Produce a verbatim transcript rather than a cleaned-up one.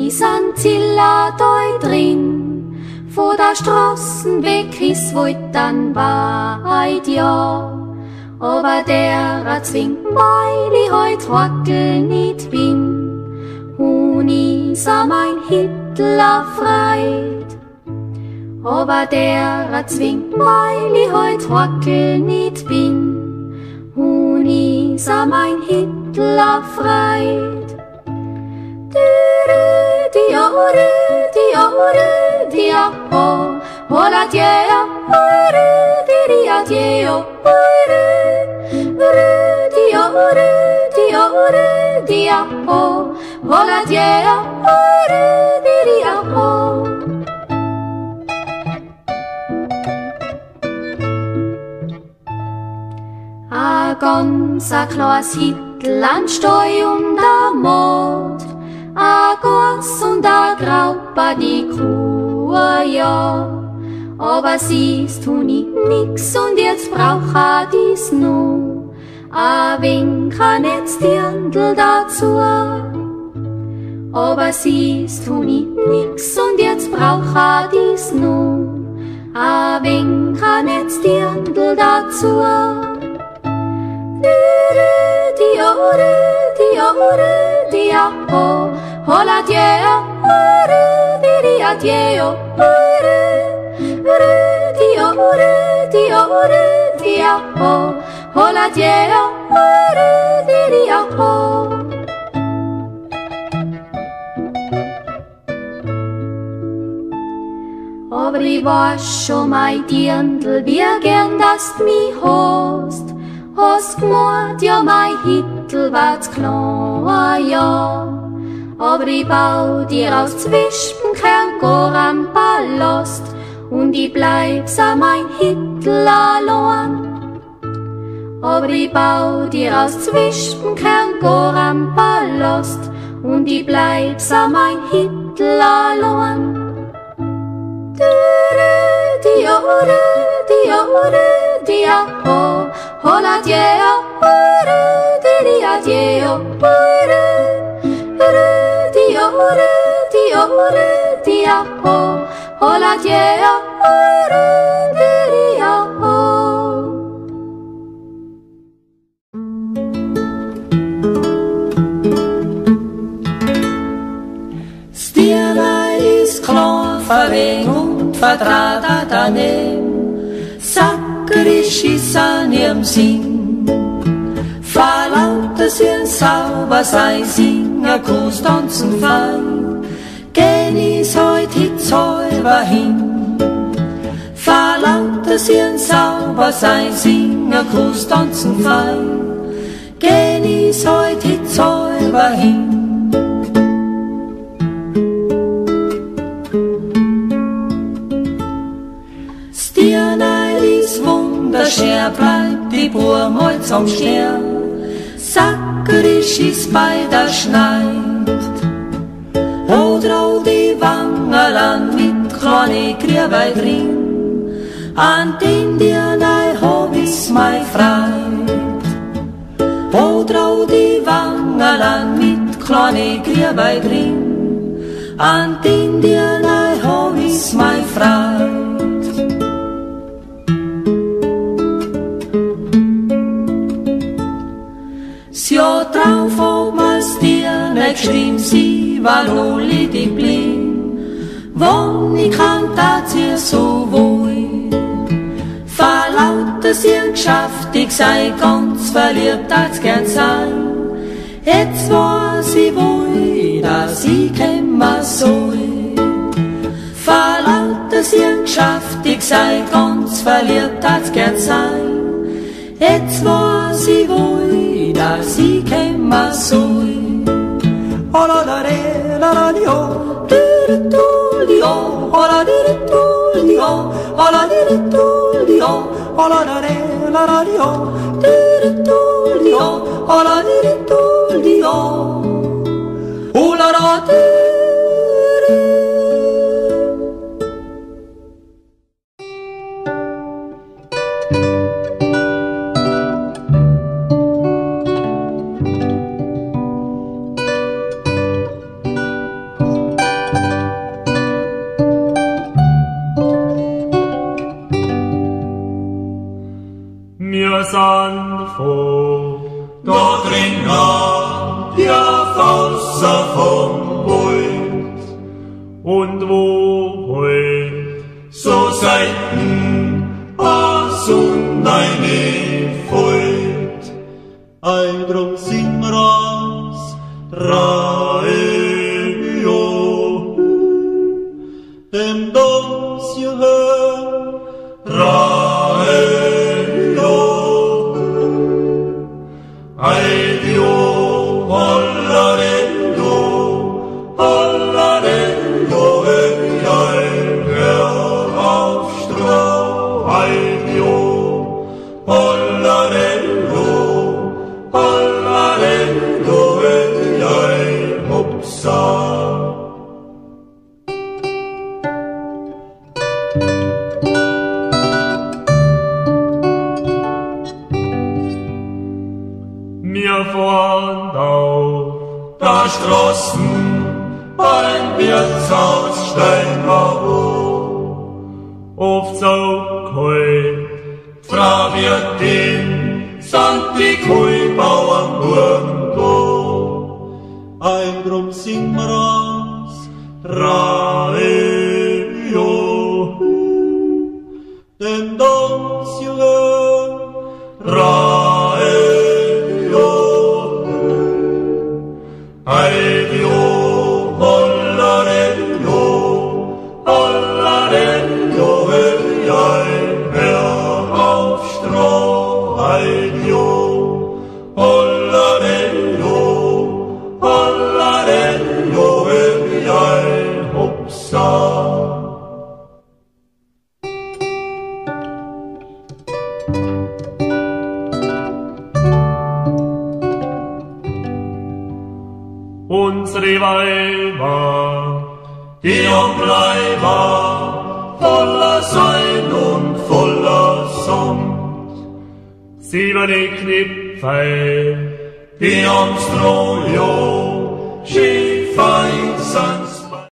Santilla dort drin, vor der Straßenweg ist weit dann weit, ja. Aber der zwingt weil ich heut wackel nicht bin, und ich sah mein Hitler freit. Aber der zwingt weil ich heut wackel nicht bin, und ich sah mein Hitler freit. Dia ore, dia ore, dia o, hola dia ore, dia dia ore, ore dia ore, dia ore, dia o, hola dia ore, dia o. A ganzer Klaas Hitland stoi um der Mord, a Goss und a Graupa die Kuh, ja. Aber siehst du nicht nix und jetzt brauch a dies nu, a wink a netz Dirndl dazu. Aber siehst du nicht nix und jetzt brauch a dies nu, a wink a netz Dirndl dazu. Dia ore, dia ore, dia o, hola dia ore, dia dia ore, ore dia ore, dia ore, dia o, hola dia ore, dia o. Aber ich weiß schon mein Dirndl, wie gern dass du mich hast. Hast gemeint, ja, mein Hittel war's klar, ja. Aber ich bau dir aus Zwispen kein Gor am Palast, und ich bleib's an mein Hittel allein. Aber ich bau dir aus Zwispen kein Gor am Palast, und ich bleib's an mein Hittel allein. Dia ore, dia ore, dia o, hola dia ore, dia dia ore, ore dia ore, dia ore, dia o, hola dia ore, dia o. Stierna ist klar verwegen und vertratet daneben, sackerisch ist an ihrem Sinn. Verlauter sie ein sauber sei singen, Gruß tanzen fein, gehen is heut hit säuber hin. Verlauter sie ein sauber sei singen, Gruß tanzen fein, gehen is heut hit säuber hin. Wunderschön bleibt die Bur mal zum Stern, sackerisch ist bei der Schneid. Rot-rot die Wangerland mit kleine Grieberl drin, an den dir nei hab is mei Freit. Rot-rot die Wangerland mit kleine Grieberl drin, an den dir nei hab is mei Freit. Ja, drauf ob als dir nicht geschrieben, sie war nur die blieb, wann ich kann, tat sie so wohl. Verlauter sie geschafft, ich sei ganz verliebt, als gern sein. Jetzt war sie wohl, dass sie kämmer soll. Verlauter sie geschafft, ich sei ganz verliebt, als gern sein. Jetzt war sie wohl, dass sie kämmer soll. Oh la la re, la la li oh, di di du li oh, oh la di di du li oh, oh la di di du li oh, oh la la re, la la li oh, di di du li oh, oh la di di du li oh, oh la la di di. Sand vor. Da drin hat ja Wasser vom Wald. Und wo heut so Seiten a Sonne fällt. Ei, drum sing wir ans Radio, dem das ihr hört, Radio. Radio, Hollarendo, Hollarendo, ei, hör auf Stroh, Radio, Hollarendo, Hollarendo, ei, hopsa. Wir fahren auf Da Straßen, ein Wirtshaus steigen wir hoch. auf Zaugheut, Frau Wirtin, sind die Kuhbauern irgendwo. Ein drum sing wir ans Radio, denn das ihr hört, Radio. Radio, Hollarendo, Hollarendo, ei, hör auf Stroh, Radio, Hollarendo, Hollarendo, ei, hopsa. unsere Weiber, Die Umleiber, voller Sein und voller Sand. siebene Knipfel, Die ums Trojo, schief sind